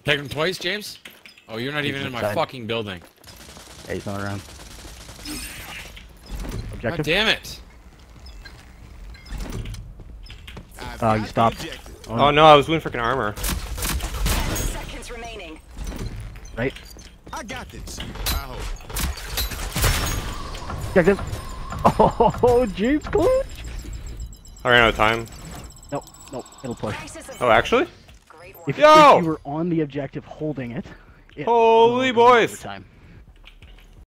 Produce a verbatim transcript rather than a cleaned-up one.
Take him twice, James? Oh, you're not He's even in my inside. fucking building. Yeah, he's not around. God Objective? damn it! Oh, you stopped. Oh, Oh no, I was doing freaking armor. Seconds remaining. Right? I got this. I hope. Objective. Oh, James clutch. I ran out of time. Nope, nope, it'll push. Crisis Oh, actually? Great work. If, Yo! if you were on the objective holding it, it Holy will go boys. overtime.